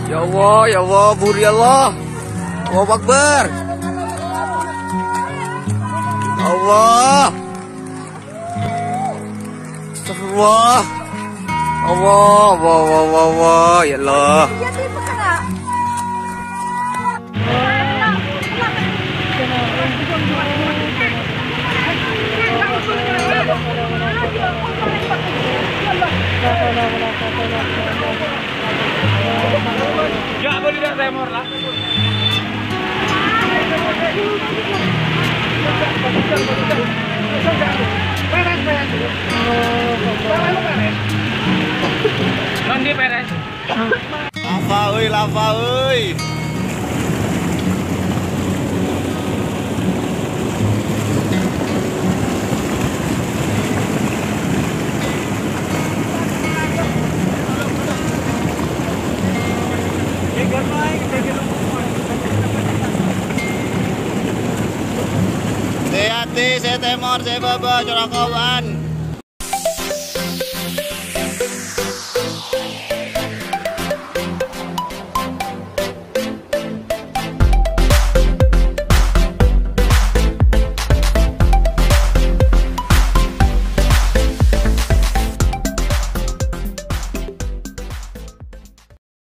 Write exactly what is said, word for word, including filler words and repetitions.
Ya Allah, ya Allah, buri Allah. Allahu Akbar. Allah. Astagfirullah. Allah, Allah, Allah, Allah, ya Allah. Ya boleh tidak remor lah. Peres peres. Non di peres. Lava euy, lava euy. Hati-hati, saya temor, saya baba, curah kawan.